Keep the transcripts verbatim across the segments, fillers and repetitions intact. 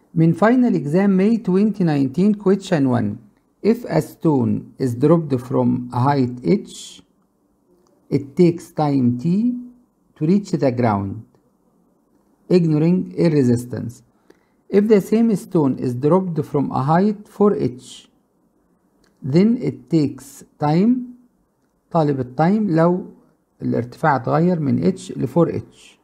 من final exam May twenty nineteen question one. If a stone is dropped from a height h, it takes time t to reach the ground, ignoring air resistance. If the same stone is dropped from a height four h, then it takes time. طالب التايم لو الارتفاع اتغير من h ل four h.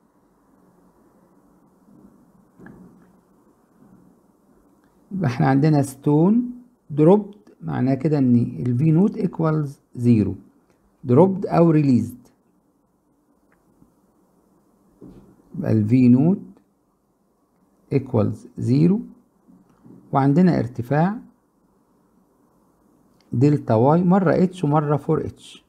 يبقى احنا عندنا ستون دروبد، معناه كده ان الفي نوت ايكوالز زيرو. دروبد او ريليزد، يبقى الفي نوت ايكوالز زيرو، وعندنا ارتفاع دلتا واي مرة اتش ومرة فور اتش.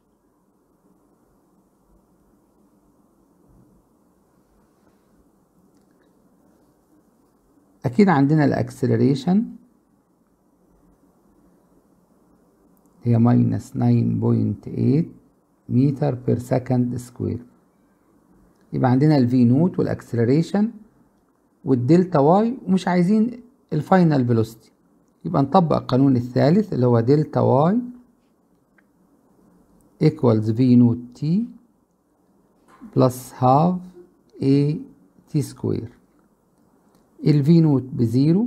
اكيد عندنا الاكسلريشن هي ماينس ناين بوينت ايت متر بير سكند سكوير. يبقى عندنا الفي نوت والاكسلريشن والدلتا واي، ومش عايزين الفاينل فيلوسيتي. يبقى نطبق القانون الثالث اللي هو دلتا واي equals في نوت تي بلس هاف اي تي سكوير. الفي نوت بزيرو،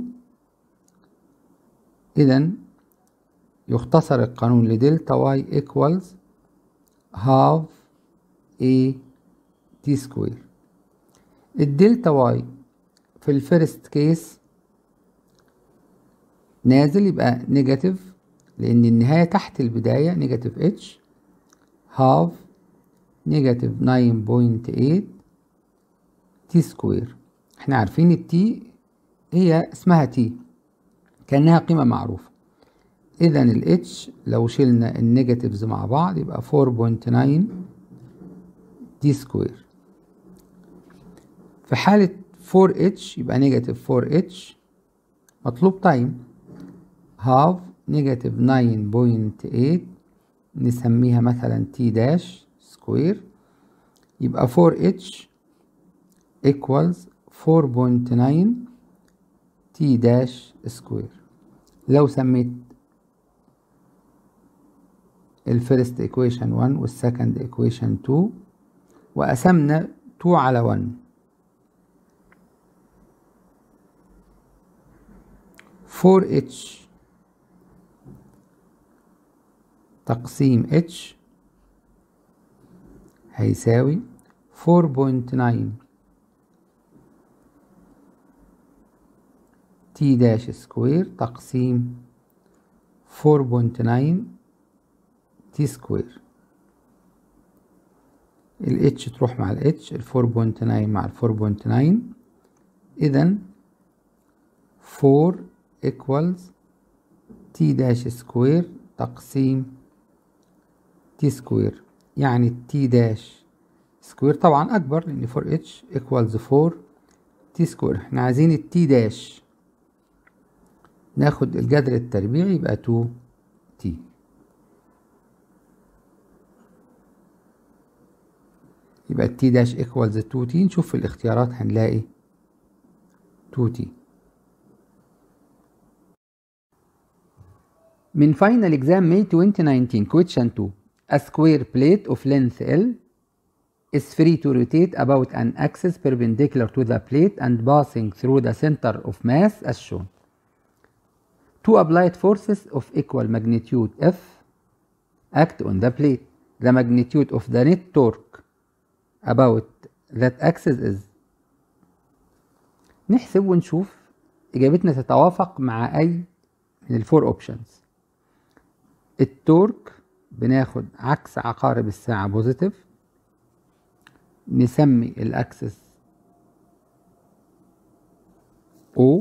اذا يختصر القانون لدلتا واي equals هاف اي تي سكوير. الدلتا واي في الفيرست كيس نازل، يبقى نيجاتيف لان النهاية تحت البداية نيجاتيف اتش هاف نيجاتيف ناين بوينت ايت تي سكوير. احنا عارفين التي هي اسمها تي كأنها قيمة معروفة، اذا الاتش لو شلنا النيجاتيفز مع بعض يبقى فور بوينت ناين تي سكوير. في حالة فور اتش يبقى نيجاتيف فور اتش، مطلوب تايم هاف نيجاتيف ناين بوينت ايت، نسميها مثلا تي داش سكوير، يبقى فور اتش equals فور بوينت ناين تي داش سكوير. لو سميت الفيرست ايكويشن واحد والسكند ايكويشن اتنين وقسمنا اتنين على واحد، فور اتش تقسيم اتش هيساوي فور بوينت ناين تي داش سكوير تقسيم فور بوينت ناين تي سكوير. ال h تروح مع ال h، ال فور بوينت ناين مع ال فور بوينت ناين، اذا فور equals تي داش سكوير تقسيم تي سكوير، يعني تي داش سكوير طبعا اكبر لان فور اتش equals فور تي سكوير. احنا عايزين التي داش، ناخد الجذر التربيعي يبقى تو تي. يبقى التي داش equals تو تي. نشوف في الاختيارات هنلاقي تو تي. من final exam May twenty nineteen question two. A square plate of length L is free to rotate about an axis perpendicular to the plate and passing through the center of mass as shown. Two applied forces of equal magnitude F act on the plate. The magnitude of the net torque about that axis is. نحسب ونشوف إجابتنا تتوافق مع أي من الفور اوبشنز. التورك بناخد عكس عقارب الساعة بوزيتيف، نسمي الأكسس O،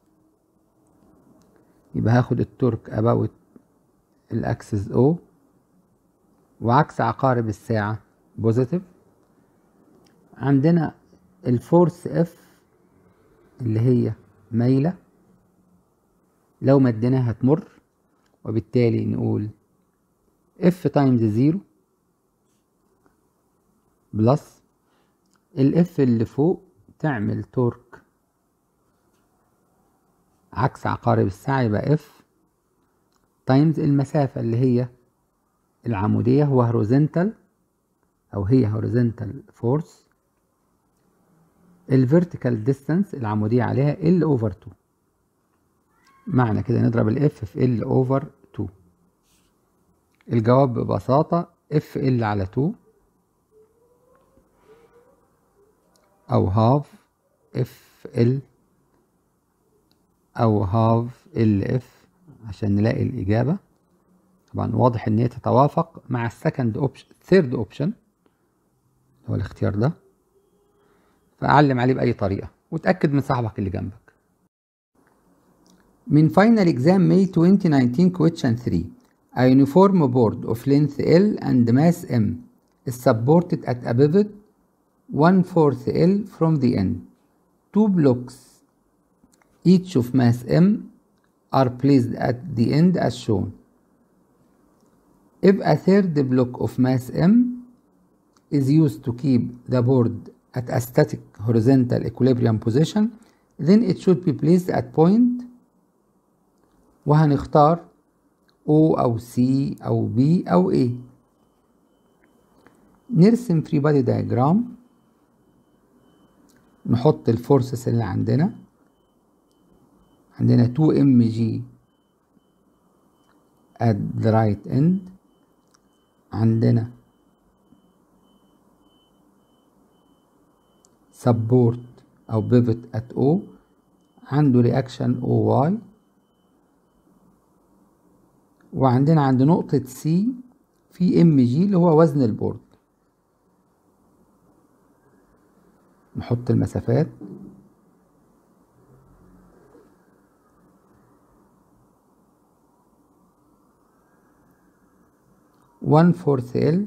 يبقى هاخد التورك about الأكسس O، وعكس عقارب الساعة بوزيتيف. عندنا الفورس F اللي هي مايلة، لو مديناها تمر، وبالتالي نقول F تايمز زيرو بلس ال F اللي فوق تعمل تورك عكس عقارب الساعة، يبقى F تايمز المسافة اللي هي العمودية، هو هوريزونتال أو هي هوريزونتال فورس، الفيرتيكال ديستانس العمودية عليها L over two. معنى كده نضرب ال F في L over two. الجواب ببساطة اف ال على اتنين او هاف اف ال او هاف ال اف عشان نلاقي الاجابة. طبعا واضح ان هي تتوافق مع السكند اوبشن ثيرد اوبشن هو الاختيار ده، فاعلم عليه باي طريقة وتأكد من صاحبك اللي جنبك. من فاينل اكزام ماي twenty nineteen question three. A uniform board of length L and mass M is supported at a pivot one fourth L from the end. Two blocks each of mass M are placed at the end as shown. If a third block of mass M is used to keep the board at a static horizontal equilibrium position, then it should be placed at point، وهنختار O أو C أو B أو A. نرسم free body diagram، نحط الفورسز اللي عندنا. عندنا two M G at the right end، عندنا support أو pivot at O، عنده reaction O Y، وعندنا عند نقطة C في ام جي اللي هو وزن البورد. نحط المسافات، one fourth L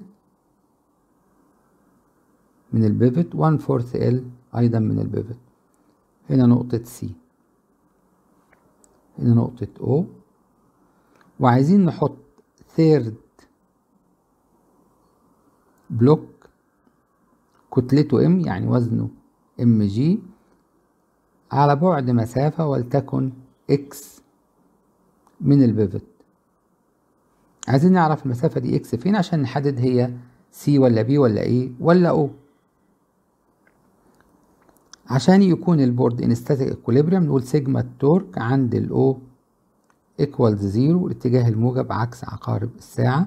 من البيفت، one fourth L أيضا من البيفت. هنا نقطة C، هنا نقطة O، وعايزين نحط ثيرد بلوك كتلته M يعني وزنه ام جي على بعد مسافة ولتكن X من البيفت. عايزين نعرف المسافة دي X فين عشان نحدد هي C ولا B ولا A ولا O. عشان يكون البورد ان ستاتيك اكوليبريم نقول سيجما التورك عند ال O equals زيرو، الاتجاه الموجب عكس عقارب الساعة.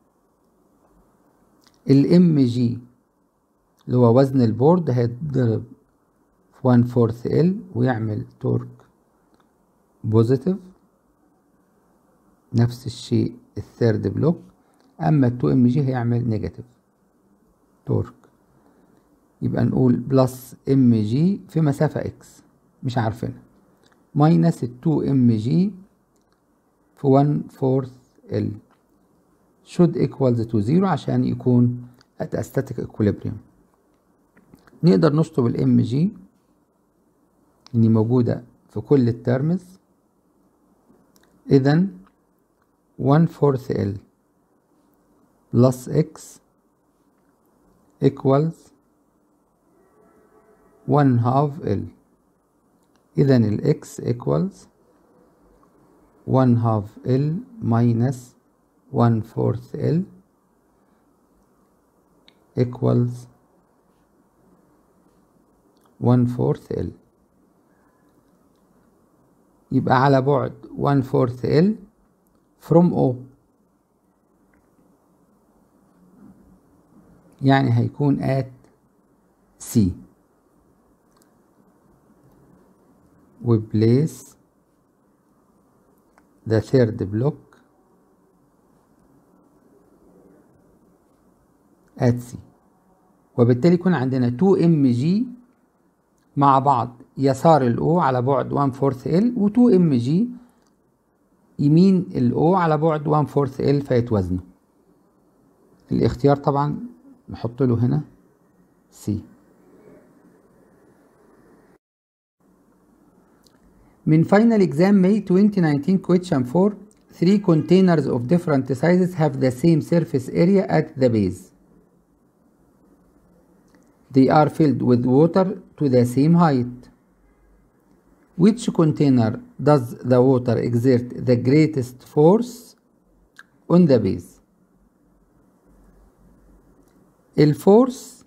الام جي اللي هو وزن البورد هيتضرب في one fourth L ويعمل تورك بوزيتيف. نفس الشيء الثيرد بلوك، اما ال تو ام جي هيعمل نيجاتيف تورك. يبقى نقول بلس ام جي في مسافة اكس مش عارفينها ماينس ال تو ام جي في one fourth L should equals to zero عشان يكون at a static equilibrium. نقدر نشطب الام جي اللي موجودة في كل الترمز. إذا one fourth L plus X equals one half L. إذا ال X equals one half L minus one fourth L equals one fourth L. يبقى على بعد one fourth L from O، يعني هيكون at C. we place the third block at C، وبالتالي يكون عندنا two ام جي مع بعض يسار ال O على بعد one fourth L و two ام جي يمين ال O على بعد one fourth L فيتوازنوا. الاختيار طبعا نحط له هنا C. من Final Exam May twenty nineteen question four. Three containers of different sizes have the same surface area at the base. They are filled with water to the same height. Which container does the water exert the greatest force on the base؟ الفورس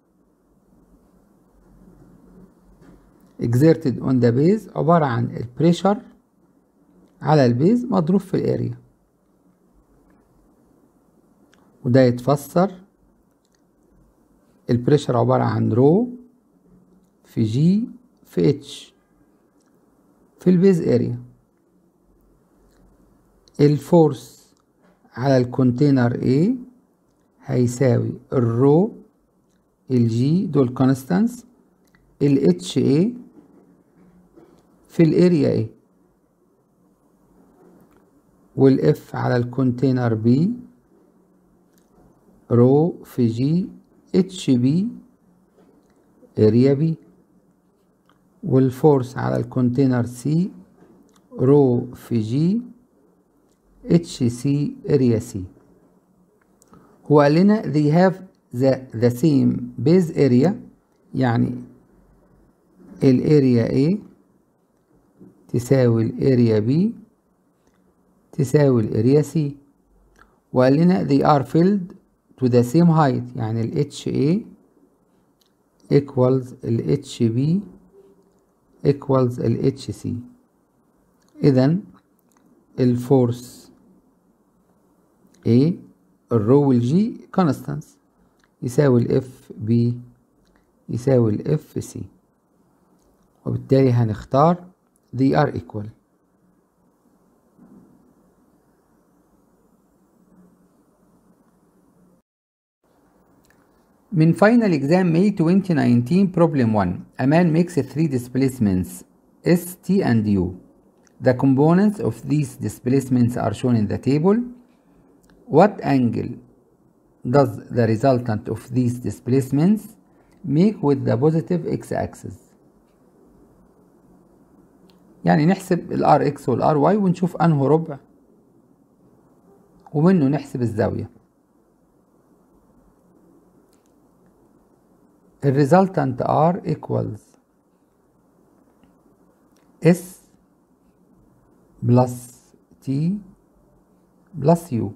exerted on the base عبارة عن البريشر على البيز مضروب في الاريا، وده يتفسر البريشر عبارة عن رو في جي في اتش في البيز اريا. الفورس على الكونتينر A هيساوي الرو الجي دول كونستانس الاتش A في الاريا A، والاف على الكونتينر B رو في جي اتش بي اريا بي، والفورس على الكونتينر سي رو في جي اتش سي اريا سي. هو قال لنا they have the, the same base area، يعني الاريا A تساوي الاريا B تساوي الاريا C، وقال لنا they are filled to the same height، يعني ال اتش A equals ال اتش بي equals ال اتش سي. إذن الفورس A الرو والجي constants يساوي ال اف بي يساوي ال اف سي، وبالتالي هنختار they are equal. من final exam May twenty nineteen problem one. A man makes three displacements S, T and U. The components of these displacements are shown in the table. What angle does the resultant of these displacements make with the positive x-axis؟ يعني نحسب ال ار اكس وال ار واي ونشوف انه ربع ومنه نحسب الزاوية. ال resultant R equals S plus T plus U.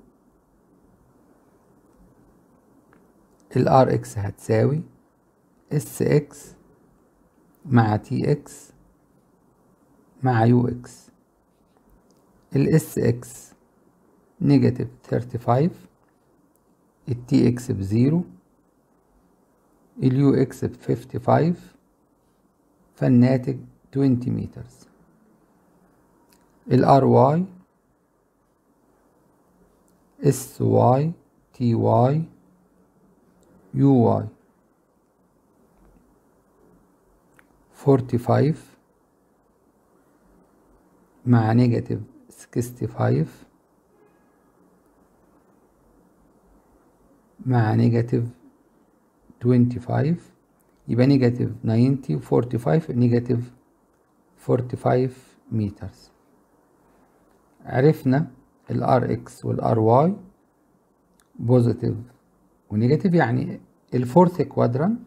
ال ار اكس هتساوي اس اكس مع تي اكس مع يو اكس. ال اس اكس نيجاتيف ثيرتي فايف، التي اكس بزيرو، اليو اكس بفيفتي فايف، فالناتج توينتي مترز. ال ار واي اس واي تي واي يو واي فورتي فايف مع نيجاتيف سكستي فايف مع نيجاتيف توينتي فايف، يبقى نيجاتيف ناينتي وفورتي فايف نيجاتيف فورتي فايف مترز. عرفنا ال ار اكس وال ار واي بوزيتيف ونيجاتيف، يعني الفورث كوادرانت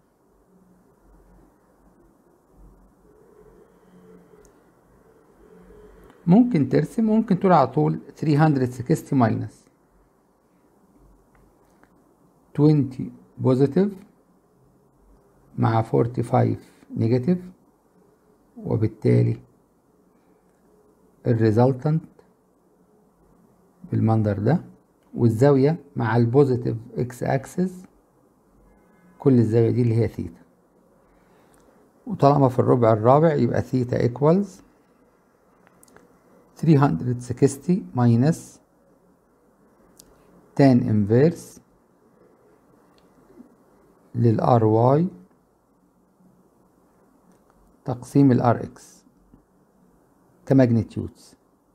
ممكن ترسم، ممكن تقول على طول ثلاثمية وستين ماينس توينتي بوزيتيف مع فورتي فايف نيجاتيف، وبالتالي الريزلتنت بالمنظر ده، والزاوية مع البوزيتيف اكس اكسس كل الزاوية دي اللي هي ثيتا، وطالما في الربع الرابع يبقى ثيتا ايكوالز ثلاثمية وستين ماينس تان انفيرس للار واي تقسيم الار اكس كماجنتيودز.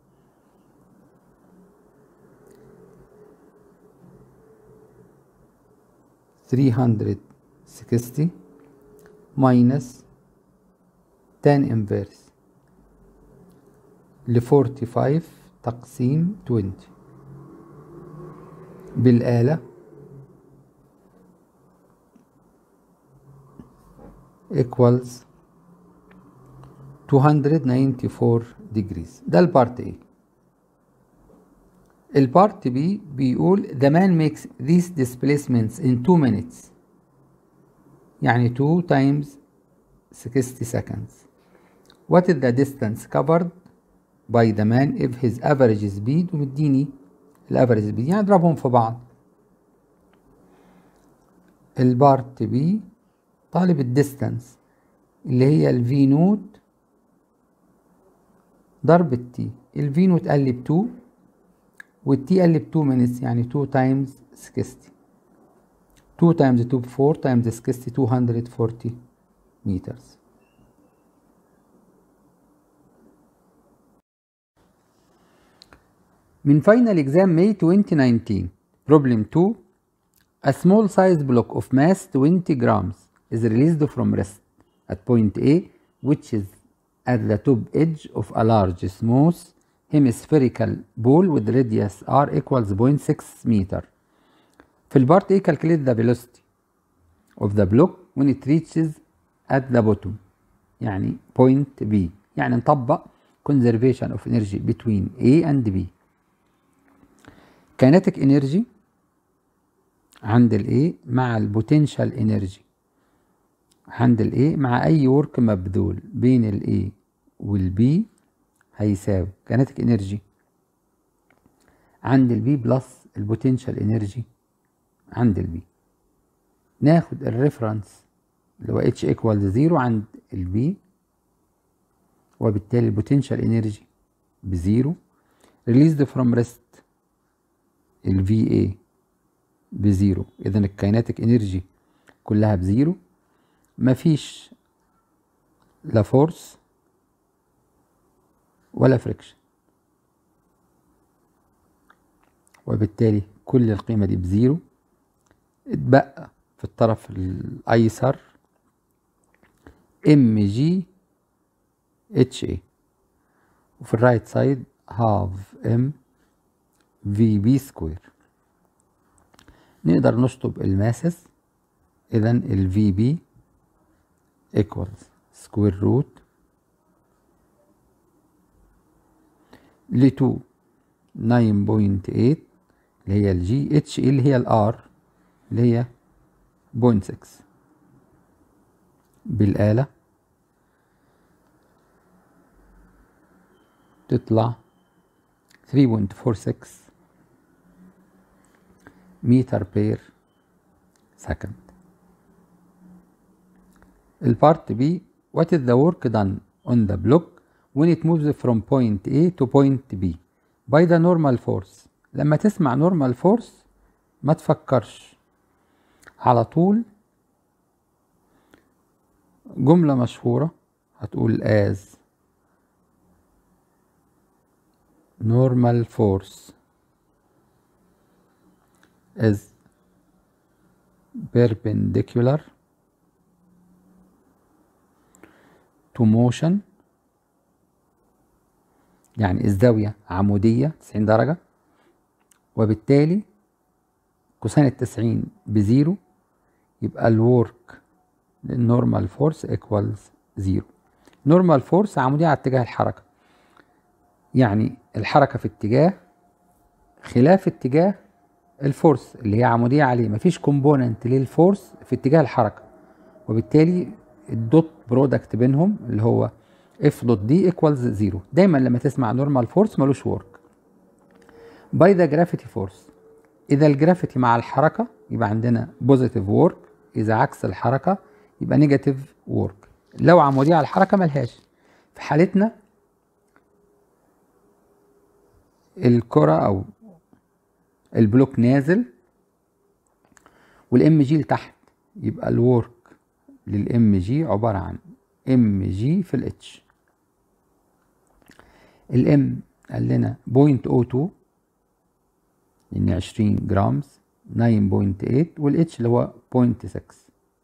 ثلاثمية وستين ماينس تان انفيرس ل فورتي فايف تقسيم توينتي بالآلة equals مئتين وتسعة وتسعين degrees. ده البارت A. البارت B بيقول the man makes these displacements in two minutes، يعني two times sixty seconds. What is the distance covered by the man if his average speed، ومديني الافريج سبيد يعني اضربهم في بعض. البارت B طالب الديستانس اللي هي الفي نوت ضرب التي. الفي نوت قال لي ب two والتي قال لي ب two minutes، يعني two times sixty. two times two ب four times sixty two hundred forty meters. من فاينل اكزام May twenty nineteen problem two. A small size block of mass twenty grams is released from rest at point A, which is at the top edge of a large smooth hemispherical ball with radius r equals zero point six meter. في البارت A calculate the velocity of the block when it reaches at the bottom، يعني point B. يعني نطبق conservation of energy between A and B. kinetic energy عند ال A مع ال potential energy عند ال A مع أي work مبذول بين ال A وال B هيساوي kinetic energy عند ال B بلس ال potential energy عند ال B. ناخد الريفرنس اللي هو H equals zero عند ال B، وبالتالي ال potential energy بزيرو. released from rest ال في إيه بزيرو، إذا الكايناتيك انرجي كلها بزيرو. مفيش لا فورس ولا فريكشن، وبالتالي كل القيمة دي بزيرو. اتبقى في الطرف الأيسر ام جي اتش اي، وفي الرايت سايد هاف ام في بي سكوير. نقدر نشطب الماسس، اذا ال في بي equals سكوير روت ل two nine point eight اللي هي الجي اتش اللي هي الار اللي هي zero point six بالآلة تطلع three point four six meter per second. البارت B what is the work done on the block when it moves from point A to point B by the normal force. لما تسمع normal force ما تفكرش على طول، جملة مشهورة هتقول as normal force is perpendicular to motion، يعني الزاوية عمودية تسعين درجة، وبالتالي كوسين التسعين بزيرو، يبقى الورك للنورمال فورس equals زيرو. نورمال فورس عمودية على اتجاه الحركة، يعني الحركة في اتجاه خلاف اتجاه الفورس اللي هي عمودية عليه، مفيش كومبوننت للفورس في اتجاه الحركة، وبالتالي الدوت برودكت بينهم اللي هو اف دوت دي ايكوالز زيرو. دايما لما تسمع نورمال فورس ملوش ورك. باي ذا جرافيتي فورس، اذا الجرافيتي مع الحركة يبقى عندنا بوزيتيف ورك، اذا عكس الحركة يبقى نيجاتيف ورك. لو عمودية على الحركة ملهاش. في حالتنا الكرة او البلوك نازل والام جي لتحت، يبقى الورك للام جي عبارة عن ام جي في الاتش. الام قال لنا zero point zero two يعني عشرين جرامز nine point eight، والاتش اللي هو zero point six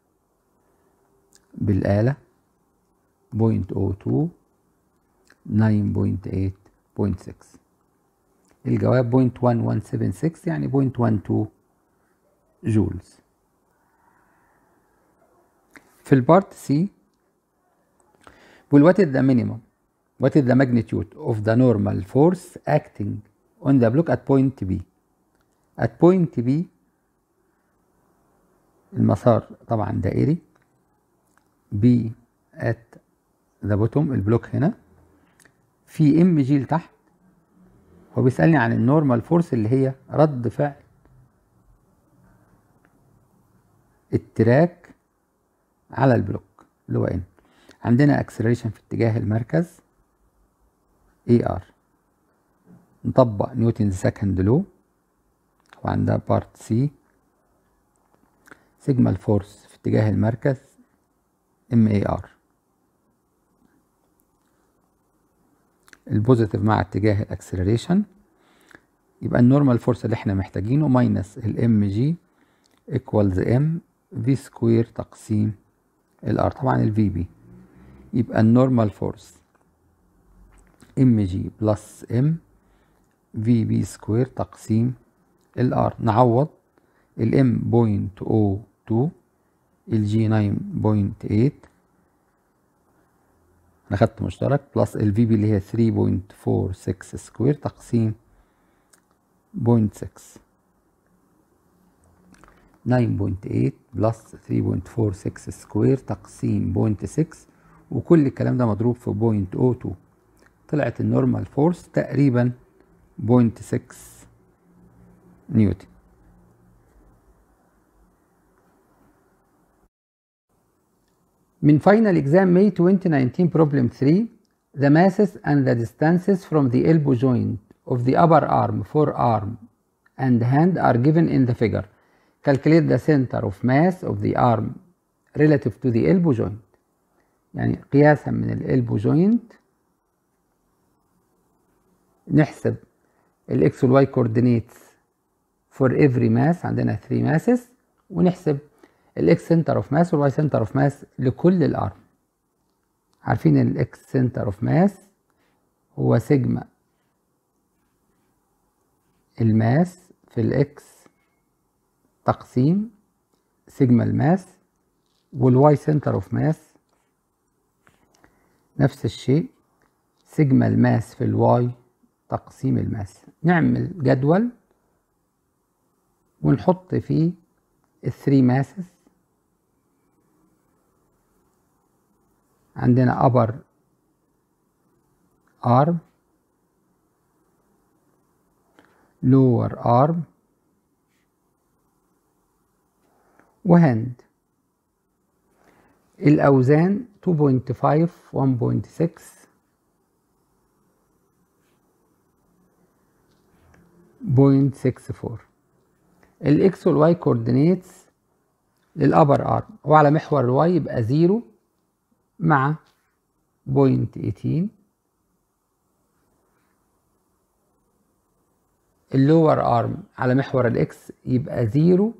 بالآلة zero point zero two nine point eight point six. الجواب zero point one one seven six يعني zero point one two جولز. في البارت سي Well, what is the minimum? What is the magnitude of the normal force acting on the block at point B? At point B المسار طبعا دائري. B at the bottom البلوك هنا. في ام جي لتحت. هو بيسألني عن النورمال فورس اللي هي رد فعل التراك على البلوك اللي هو ان. عندنا اكسلريشن في اتجاه المركز اي ار. نطبق نيوتن سكند لو وعندها بارت سي. سيجما الفورس في اتجاه المركز ام اي ار. البوزيتيف مع اتجاه الاكسلريشن، يبقى النورمال فورس اللي احنا محتاجينه ماينس الام جي ايكوالز ام في سكوير تقسيم الار، طبعا الفي بي. يبقى النورمال فورس ام جي بلس ام في بي سكوير تقسيم الار. نعوض الام بوينت او تو، الجي تسعة بوينت تمانية، انا خدت مشترك، بلس الفي بي اللي هي ثلاثة بوينت أربعة ستة سكوير تقسيم بوينت ستة. تسعة بوينت تمانية بلس ثلاثة بوينت أربعة ستة سكوير تقسيم بوينت ستة، وكل الكلام ده مضروب في بوينت او تو. طلعت النورمال فورس تقريبا بوينت ستة نيوتن. من final exam May twenty nineteen problem three, the masses and the distances from the elbow joint of the upper arm, forearm and hand are given in the figure. Calculate the center of mass of the arm relative to the elbow joint. يعني قياسا من الالبو جوينت نحسب الاكس والواي كوردينيتس for every mass. عندنا ثلاثة ماسز، ونحسب الاكس سنتر اوف ماس والواي سنتر اوف ماس لكل الارم. عارفين الاكس سنتر اوف ماس هو سيجما الماس في الاكس تقسيم سيجما الماس، والواي سنتر اوف ماس نفس الشيء سيجما الماس في الواي تقسيم الماس. نعمل جدول ونحط فيه الثري ماسز. عندنا upper arm، lower arm، وهاند. الأوزان two point five one point six point six four. الاكس والواي كوردينيتس للأبر ارم وعلى محور الواي يبقى زيرو مع بوينت تمنتاشر. اللور ارم على محور الاكس يبقى زيرو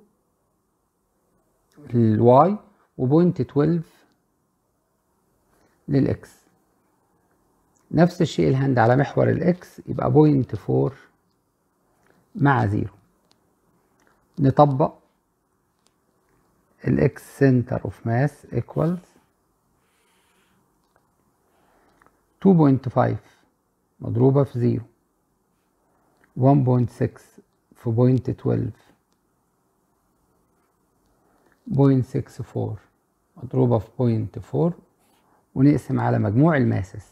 للواي وبوينت اتناشر للاكس. نفس الشيء الهاند على محور الاكس يبقى بوينت فور مع زيرو. نطبق الاكس سنتر اوف ماس ايكوالز two point five مضروبة في زيرو، one point six في بوينت اتناشر، بوينت ستة فور مضروبة في بوينت فور، ونقسم على مجموع الماسس.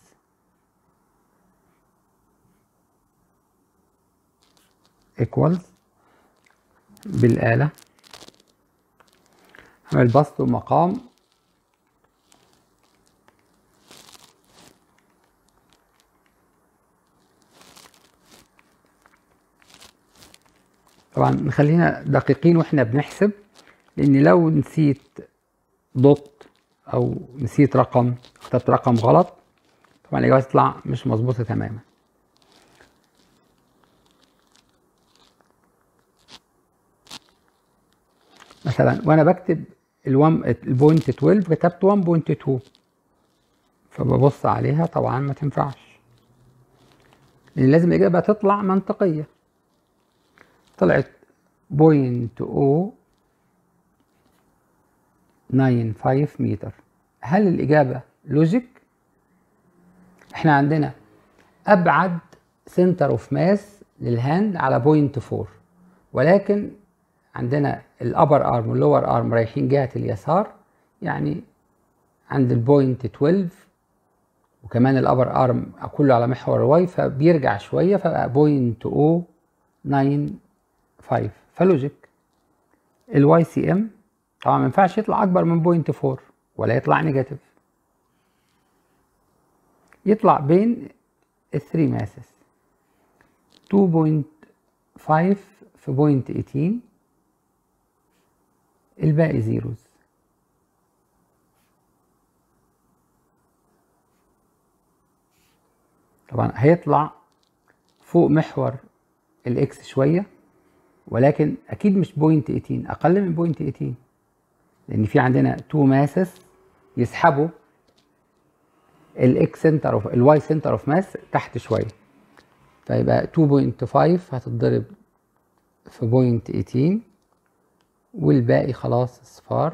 ايكوالز بالآلة هعمل بسط ومقام. طبعا نخلينا دقيقين واحنا بنحسب، لان لو نسيت دوت او نسيت رقم كتبت رقم غلط طبعا الاجابه تطلع مش مظبوطه تماما. مثلا وانا بكتب البوينت اتناشر كتبت واحد بوينت اتنين، فببص عليها طبعا ما تنفعش، لان لازم الاجابه تطلع منطقيه. طلعت بوينت او تسعة خمسة متر. هل الاجابه لوجيك احنا عندنا ابعد سنتر اوف ماس للهاند على بوينت فور، ولكن عندنا الابر ارم واللور ارم رايحين جهة اليسار، يعني عند البوينت اتناشر، وكمان الابر ارم كله على محور واي فبيرجع شوية فبقى بوينت او ناين فايف. فلوجيك الواي سي ام طبعا ما ينفعش يطلع اكبر من بوينت فور ولا يطلع نيجاتيف، يطلع بين الثري ماسس تو بوينت فايف في بوينت تمنتاشر، الباقي زيروز. طبعا هيطلع فوق محور الاكس شويه، ولكن اكيد مش بوينت تمنتاشر، اقل من بوينت تمنتاشر، لان في عندنا تو ماسس يسحبوا الاكس سنتر اوف الواي سنتر اوف ماس تحت شويه، فيبقى تو بوينت فايف هتتضرب في بوينت تمنتاشر والباقي خلاص اصفار.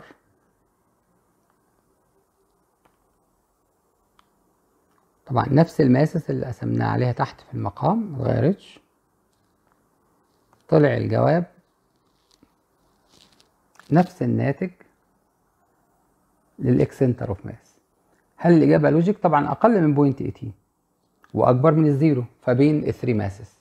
طبعا نفس الماسس اللي قسمناه عليها تحت في المقام متغيرتش. طلع الجواب نفس الناتج للاكس سنتر اوف ماس. هل الاجابه لوجيك؟ طبعا اقل من بوينت تمنتاشر واكبر من الزيرو، فبين الثري ماسس.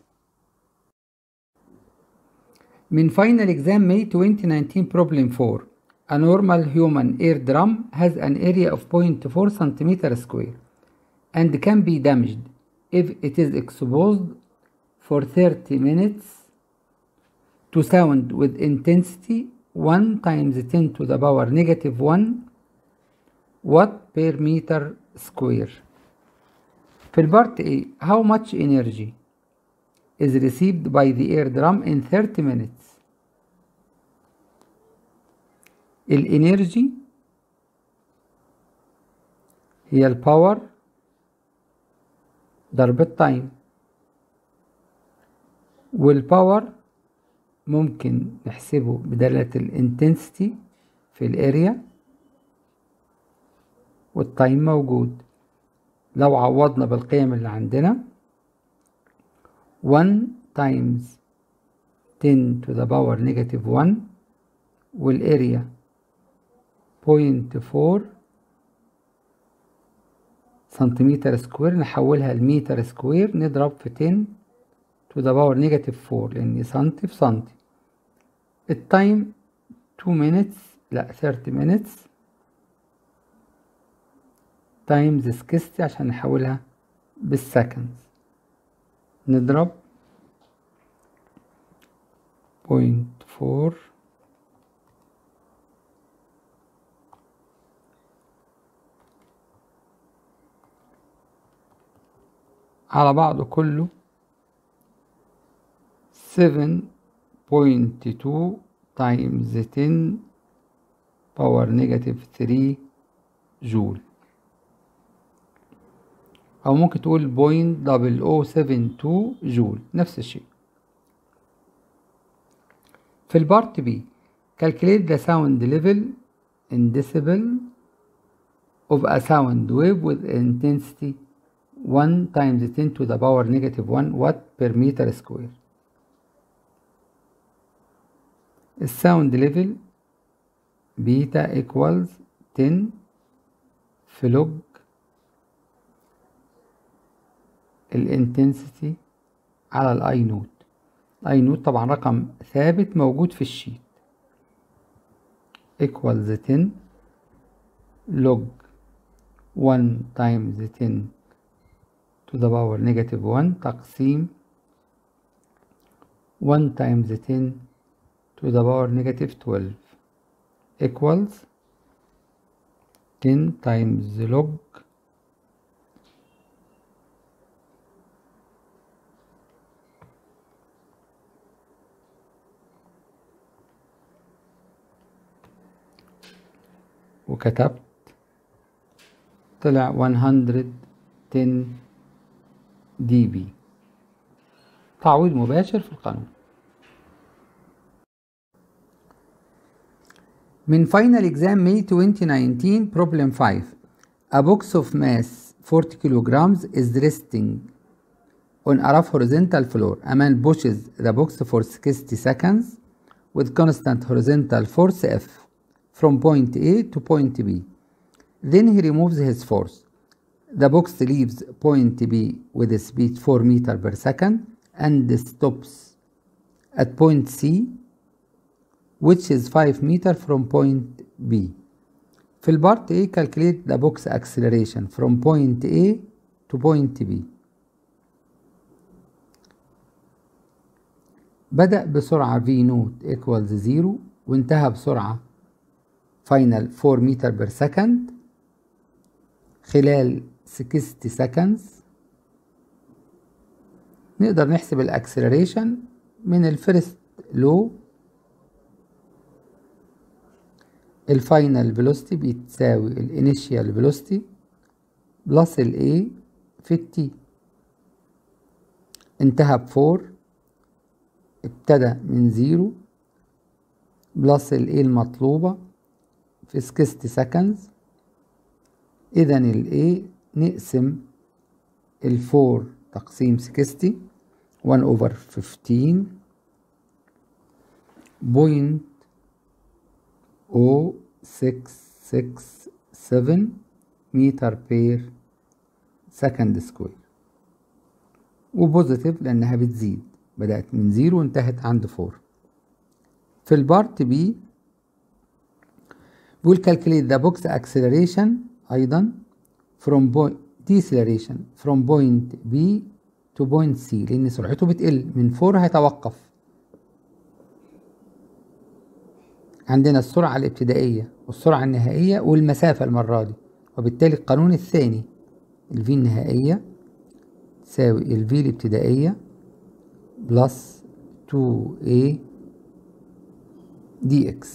من فاينل اكزام ماي twenty nineteen problem four. A normal human air drum has an area of zero point four centimeters square and can be damaged if it is exposed for thirty minutes to sound with intensity one times ten to the power negative one watt per meter square. في البارت A, how much energy is received by the air drum in thirty minutes. الانرجي هي الباور ضرب التايم، والباور ممكن نحسبه بدالة الانتنسيتي في الاريا، والتايم موجود. لو عوضنا بالقيم اللي عندنا one times ten to the power negative one والاريا zero point four سنتيمتر سكوير، نحولها لمتر سكوير نضرب في ten to the power negative four لان سنتي في سنتي. التايم two minutes لا thirty minutes times sixty عشان نحولها بالسكند، نضرب point four على بعضه كله seven point two times ten power negative three جول، أو ممكن تقول بوينت دبل او سفن تو جول، نفس الشيء. في البارت بي calculate the sound level in decibel of a sound wave with intensity one times ten to the power negative one watt per meter square. الساوند ليفل بيتا equals ten في لوج الانتنسيتي على الاي نوت. الاي نوت طبعا رقم ثابت موجود في الشيت، equals ten log one times ten to the power negative one تقسيم one times ten to the power negative twelve equals ten times log وكتبت طلع one hundred ten دي بي. تعويض مباشر في القانون. من فاينل اكزام ماي twenty nineteen problem five. A box of mass forty kilograms is resting on a rough horizontal floor. A man pushes the box for sixty seconds with constant horizontal force F from point A to point B. Then he removes his force. The box leaves point B with a speed four meters per second and stops at point C, which is five meters from point B. في البارت A calculate the box acceleration from point A to point B. بدأ بسرعة V نوت equals zero وانتهى بسرعة final four meters per second خلال sixty seconds. نقدر نحسب الاكسلريشن من الفيرست لو. الفاينل فيلوسيتي بتساوي الانيشيال فيلوسيتي بلس الاي في التي. انتهى بفور، ابتدى من زيرو بلس الاي المطلوبة في sixty seconds. اذا الاي نقسم الفور تقسيم sixty one over fifteen point oh six six seven meter per second square. وبوزيتيف لانها بتزيد، بدأت من زيرو وانتهت عند فور. في البارت بي بيقول calculate the box acceleration ايضا from point deceleration from point B to point C، لان سرعته بتقل من فور هيتوقف. عندنا السرعة الابتدائية والسرعة النهائية والمسافة المرة دي، وبالتالي القانون الثاني ال V النهائية تساوي ال V الابتدائية بلس two A dx.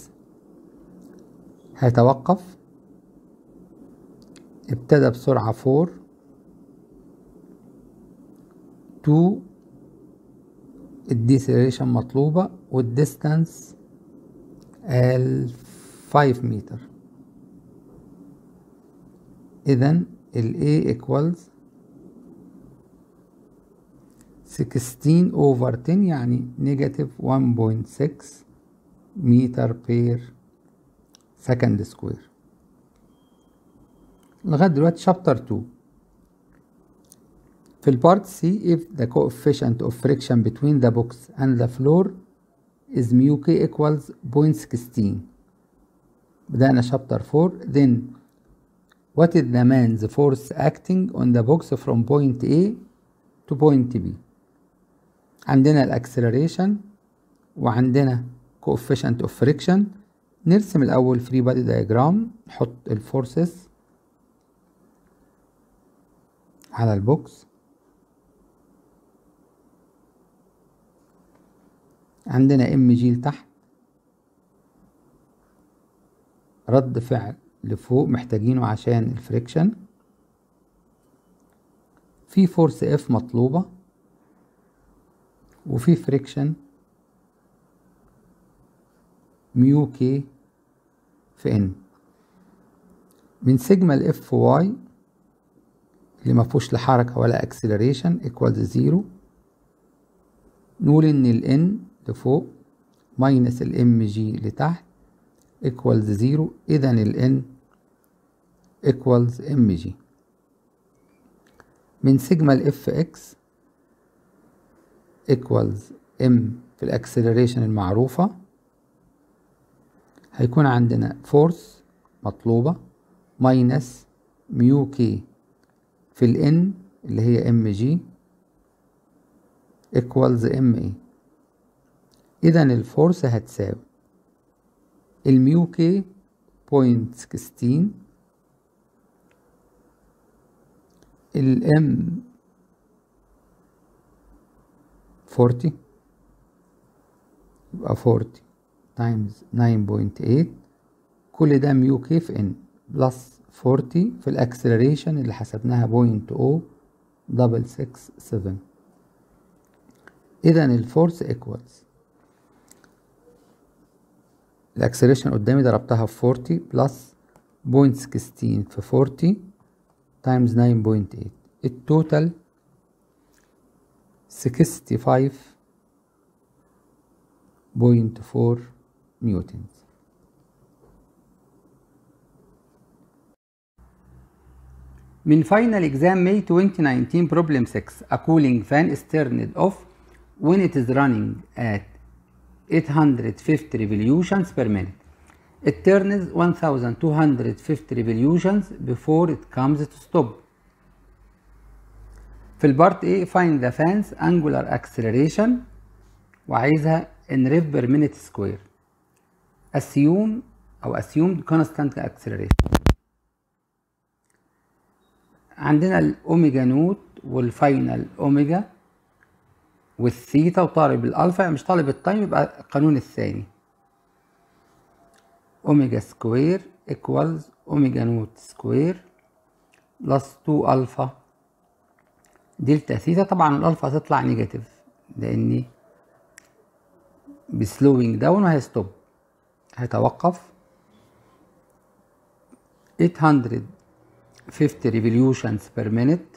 هيتوقف، ابتدى بسرعة فور تو الديسيلريشن مطلوبة والديستانس ال five متر. إذن ال A equals sixteen over ten يعني negative one point six meter per second square. لغاية دلوقتي شابتر two. في البارت C if the coefficient of friction between the box and the floor is mu k equals zero point one six. بدأنا شابتر four. then what is the man's force acting on the box from point A to point B. عندنا الاكسلريشن وعندنا coefficient of friction. نرسم الأول free body diagram، نحط الفورسز على البوكس. عندنا ام جي لتحت، رد فعل لفوق محتاجينه عشان الفريكشن. في فورس اف مطلوبة وفي فريكشن ميو كي في ان. من سيجما الاف واي اللي ما فيهوش لا حركة ولا اكسلريشن ايكوالز زيرو. نقول ان الان لفوق ماينس الام جي لتحت ايكوالز زيرو. اذا الان ايكوالز ام جي. من سيجما الاف اكس ايكوالز ام في الاكسلريشن المعروفة. هيكون عندنا فورس مطلوبة ماينس ميو كي في الان اللي هي ام جي ايكوالز ام اي. اذا الفورس هتساوي الميو كي بوينت سكستين الام فورتي يبقى فورتي تايمز ناين بوينت ايت. كل ده ميو كي في ان بلس فورتي في الاكسلريشن اللي حسبناها بوينت او دبل سكس سفن. اذا الفورس ايكوالز الاكسلريشن قدامي ضربتها في فورتي بلس بوينت سكستين في فورتي times nine point eight. التوتال sixty-five point four newtons. من final exam May twenty nineteen problem six. A cooling fan is turned off when it is running at eight hundred fifty revolutions per minute. It turns one thousand two hundred fifty revolutions before it comes to stop. في البارت A find the fan's angular acceleration وعايزها in rev per minute square. assume أو assumed constant acceleration. عندنا الأوميجا نوت والفاينل أوميجا والثيتا وطالب الألفا، مش طالب التايم، يبقى القانون الثاني أوميجا سكوير equals أوميجا نوت سكوير بلس تو ألفا دلتا ثيتا. طبعا الألفا هتطلع نيجاتيف لأني بسلوينج داون وهيستوب، هيتوقف. eight hundred fifty revolutions per minute.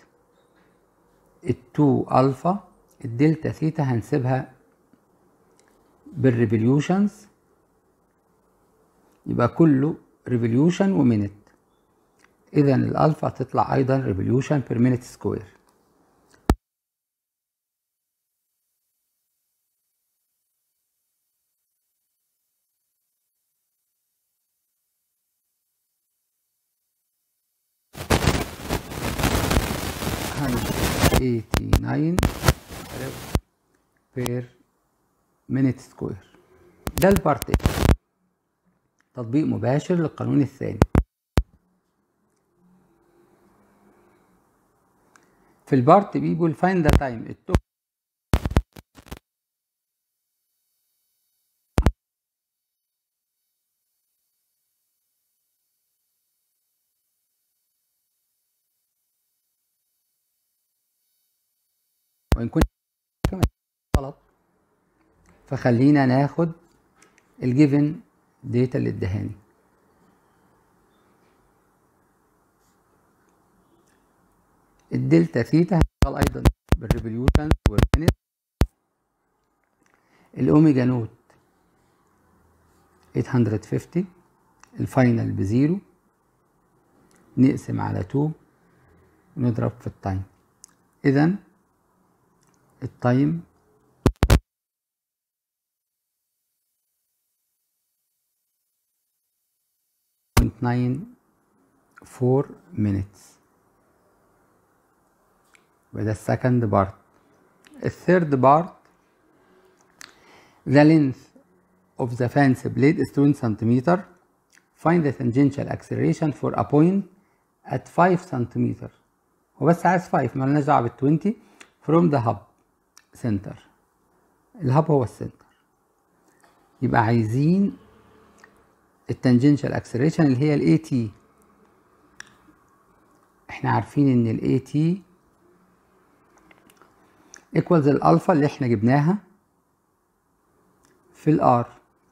التو ألفا الدلتا ثيتا هنسيبها بالريفوليوشنز، يبقى كله ريفوليوشن ومينت. إذا الألفا هتطلع أيضا ريفوليوشن بير مينت سكوير. eighty-nine بير مينت سكوير. ده البارت ايه، تطبيق مباشر للقانون الثاني. في البارت بي بيقول find the time it took وإن كنت غلط فخلينا ناخد الجيفن داتا اللي ادهاني. الدلتا ثيتا هنشتغل ايضا بالريفوليوشن والمينت. الاوميجا نوت eight hundred fifty، الفاينل بزيرو، نقسم على two ونضرب في التايم. اذا التايم nine four minutes. وده السكند بارت. الثيرد بارت the length of the fan's blade is twenty centimeters. Find the tangential acceleration for a point at five centimeters. هو بس عايز five، مالناش دعوه بال twenty. from the hub center. الهب هو السنتر، يبقى عايزين التانجنشال اكسلريشن اللي هي الاي تي. احنا عارفين ان الاي تي ايكوالز الالفا اللي احنا جبناها في الار،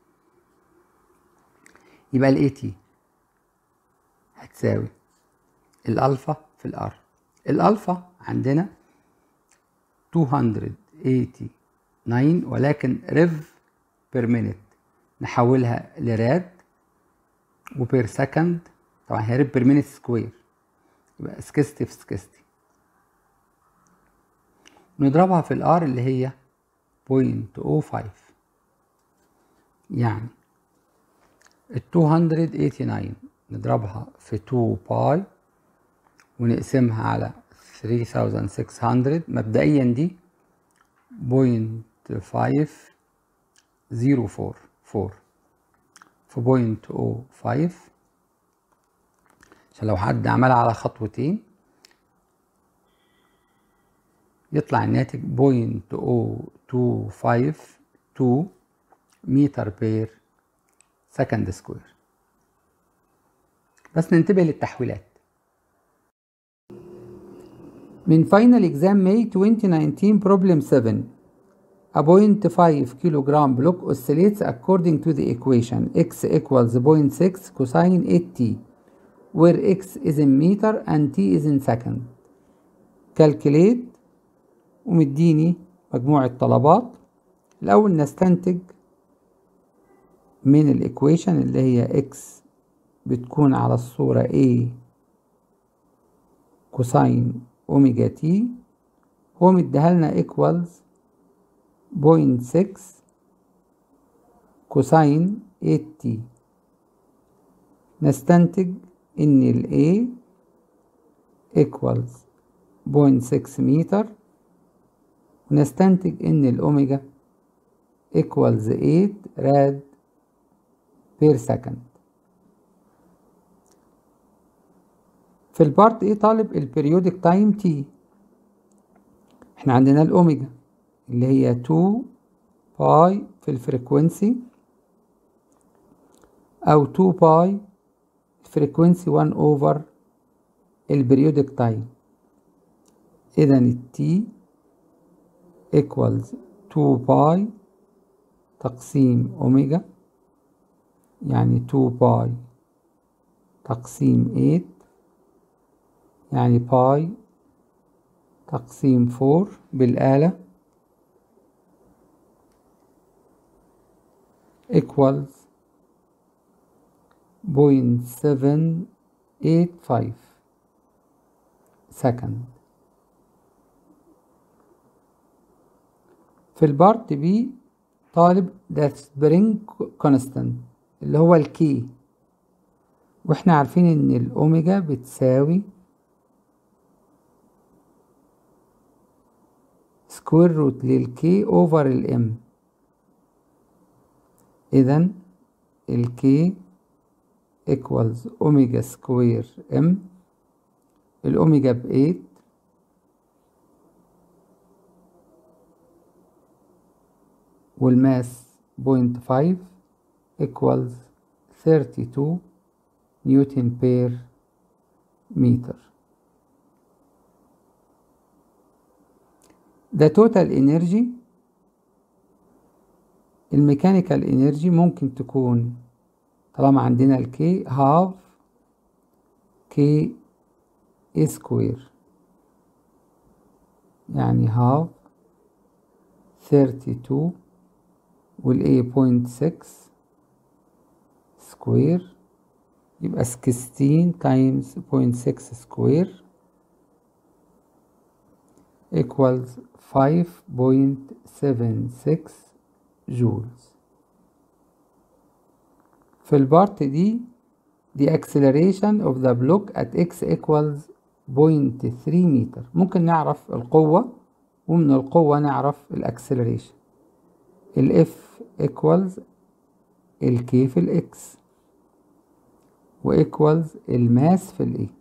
يبقى الاي تي هتساوي الالفا في الار. الالفا عندنا two hundred eighty-nine ولكن ريف بير مينت نحولها لراد وبير سكند. طبعا هي ريف بير مينت سكوير، يبقى سكستي في سكستي. نضربها في الار اللي هي point oh five، يعني ال two hundred eighty-nine نضربها في two باي ونقسمها على three thousand six hundred. مبدئيا دي point five zero four four في point oh five، عشان لو حد عملها على خطوتين يطلع الناتج point oh two five two متر بير سكند سكوير. بس ننتبه للتحويلات. من Final Exam May twenty nineteen Problem seven. A zero point five kilogram block oscillates according to the equation x equals zero point six cosine eight t where x is in meter and t is in second. calculate ومديني مجموعة طلبات. الأول نستنتج من الإيكويشن اللي هي x بتكون على الصورة a كوساين أوميجا تي، هو مديهالنا equals بوينت سكس كوساين ثمانية تي. نستنتج إن ال A equals بوينت سكس متر، ونستنتج إن الأوميجا equals ثمانية راد بير سكند. في البارت A طالب البريودك تايم تي. احنا عندنا الأوميجا اللي هي تو باي في الفريكونسي أو تو باي فريكونسي واحد أوفر البريودك تايم. إذا التي equals تو باي تقسيم أوميجا، يعني تو باي تقسيم ثمانية، يعني باي تقسيم أربعة بالآلة equals بوينت سفن ايت فايف second. في البارت بي طالب ده سبرينج كونستانت اللي هو الكي، واحنا عارفين ان الاوميجا بتساوي سكوير روت للكي اوفر الام. اذا الكي equals اوميجا سكوير ام، الاوميجا ب ثمانية والماس بوينت فايف equals ثلاثة وثلاثين نيوتن بير متر. ده توتال انرجي. الميكانيكال انرجي ممكن تكون طالما عندنا الكي هاف كي سكوير، يعني هاف ثلاثة وثلاثين والاي بوينت سكس سكوير، يبقى ستاشر تايمز بوينت سكس سكوير equals فايف بوينت سفن سكس جولز. في البارت دي the acceleration of the block at x equals بوينت ثري متر. ممكن نعرف القوة ومن القوة نعرف الاكسلريشن. ال F equals ال K في ال X و equals الماس في ال A.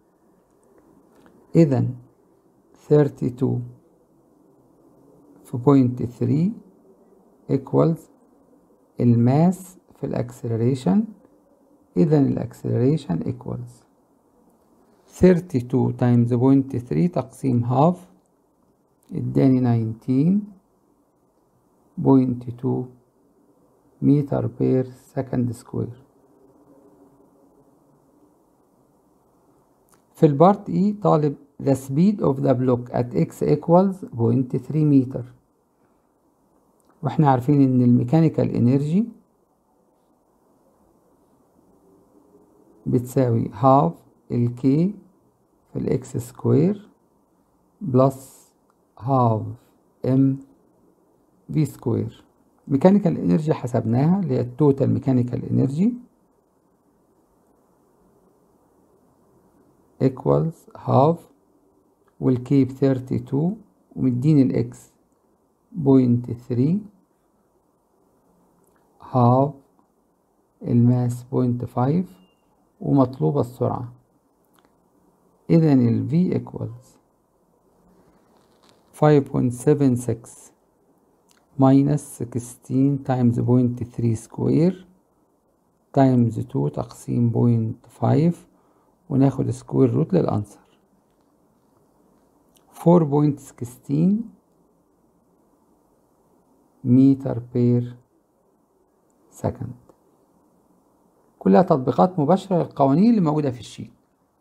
إذا ثلاثة وثلاثين في بوينت ثري equals الماس في الاكسلريشن. إذا الاكسلريشن equals ثلاثة وثلاثين times بوينت ثري تقسيم هاف اداني تسعتاشر بوينت تو متر بير سكند سكوير. في البارت اي طالب the speed of the block at x equals بوينت ثري متر، واحنا عارفين ان الميكانيكال انرجي بتساوي half الكي في الاكس سكوير بلس half ام في سكوير. ميكانيكال انرجي حسبناها اللي هي التوتال ميكانيكال انرجي equals half والكي ب ثلاثة وثلاثين ومديني الاكس بوينت ثري half الماس بوينت فايف ومطلوبة السرعة. إذا ال V equals فايف بوينت سفن سكس minus سكستين times بوينت ثري سكوير times تو تقسيم بوينت فايف، وناخد سكوير روت للأنسر فور بوينت سكستين متر بير سكند. كلها تطبيقات مباشرة للقوانين اللي موجودة في الشيت.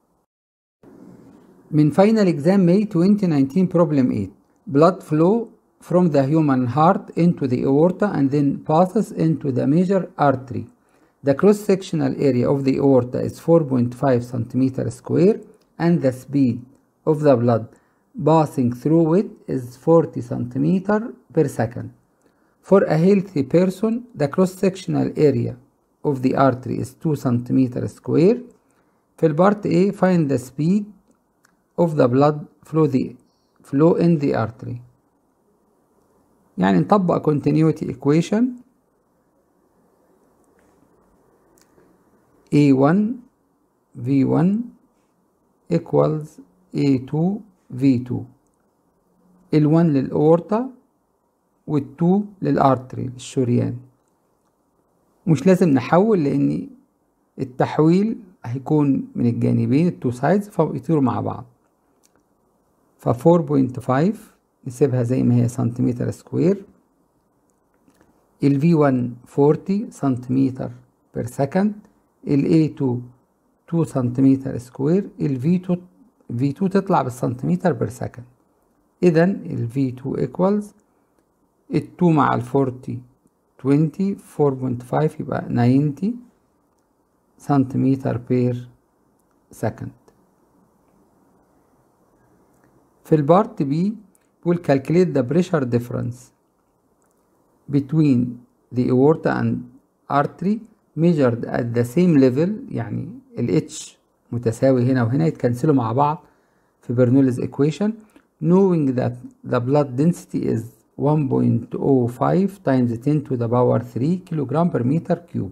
من Final Exam May twenty nineteen Problem eight. Blood flow from the human heart into the aorta and then passes into the major artery. The cross-sectional area of the aorta is four point five centimeters square and the speed of the blood passing through it is forty centimeters per second. For a healthy person, the cross-sectional area of the artery is two centimeters square. في البارت A find the speed of the blood flow the flow in the artery. يعني نطبق continuity equation A one V one equals A two V two. ال one للأورطة وال two للأرتري الشريان. مش لازم نحول لأن التحويل هيكون من الجانبين ال two sides فبيطيروا مع بعض. ف four point five نسيبها زي ما هي سنتيمتر سكوير. ال في واحد forty سنتيمتر بير سكند. ال إيه تو two سنتيمتر سكوير. ال في تو في تو تطلع بالسنتيمتر بير سكند. إذا ال في تو equals ال two مع ال forty twenty four point five يبقى ninety سنتيمتر بير سكند. في البارت بي بيقول calculate the pressure difference between the aorta and artery measured at the same level. يعني ال H متساوي هنا وهنا يتكنسلوا مع بعض في برنوليز equation knowing that the blood density is one point zero five times ten to the power three kilogram per meter cube.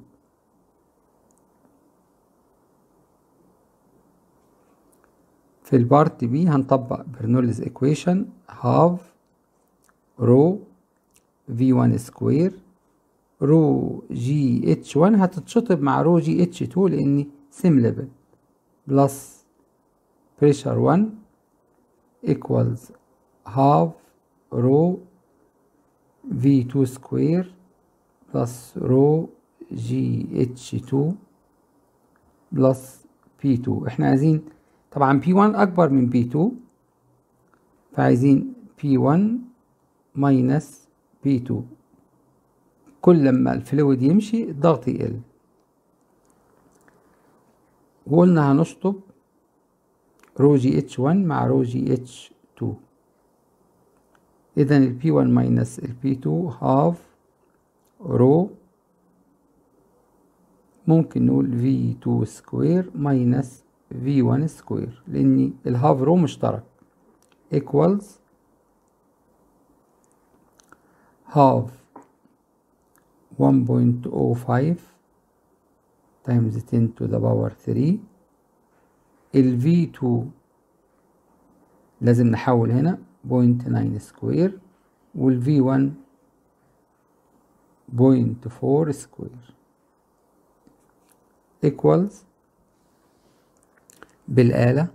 في البارت بي هنطبق برنوليز equation half رو في one square رو جي اتش one هتتشطب مع رو جي اتش two لأن same level plus pressure one equals half رو في two square plus رو جي اتش two plus بي two. احنا عايزين طبعا بي one أكبر من بي two فعايزين بي one minus بي two. كل لما الفلويد يمشي الضغط يقل. وقلنا هنشطب رو جي اتش one مع رو جي اتش two. إذا ال بي one minus ال بي two half رو ممكن نقول في two square minus في one square لأن الهاف رو مشترك equals half one point zero five times ten to the power three. ال في two لازم نحول هنا point nine square وال في one point four square equals بالآلة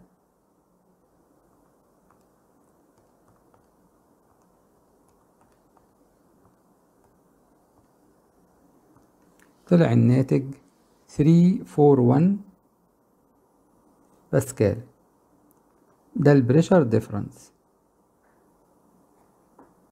طلع الناتج three forty-one باسكال. ده البريشر ديفرنس.